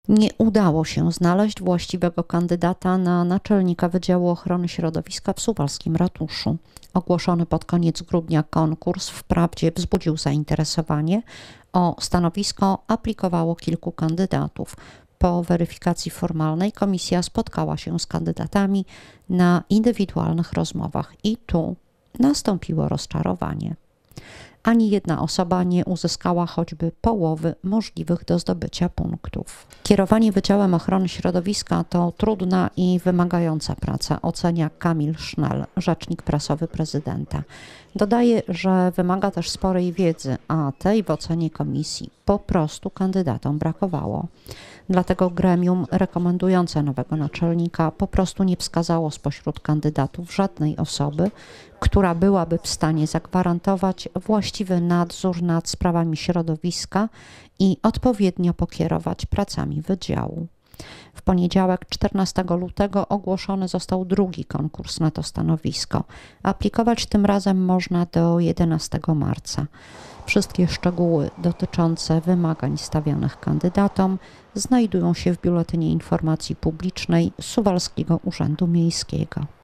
Nie udało się znaleźć właściwego kandydata na naczelnika Wydziału Ochrony Środowiska w suwalskim ratuszu. Ogłoszony pod koniec grudnia konkurs wprawdzie wzbudził zainteresowanie. O stanowisko aplikowało kilku kandydatów. Po weryfikacji formalnej komisja spotkała się z kandydatami na indywidualnych rozmowach i tu nastąpiło rozczarowanie. Ani jedna osoba nie uzyskała choćby połowy możliwych do zdobycia punktów. Kierowanie Wydziałem Ochrony Środowiska to trudna i wymagająca praca, ocenia Kamil Sznel, rzecznik prasowy prezydenta. Dodaje, że wymaga też sporej wiedzy, a tej w ocenie komisji po prostu kandydatom brakowało. Dlatego gremium rekomendujące nowego naczelnika po prostu nie wskazało spośród kandydatów żadnej osoby, która byłaby w stanie zagwarantować właściwy nadzór nad sprawami środowiska i odpowiednio pokierować pracami wydziału. W poniedziałek 14 lutego ogłoszony został drugi konkurs na to stanowisko. Aplikować tym razem można do 11 marca. Wszystkie szczegóły dotyczące wymagań stawianych kandydatom znajdują się w Biuletynie Informacji Publicznej Suwalskiego Urzędu Miejskiego.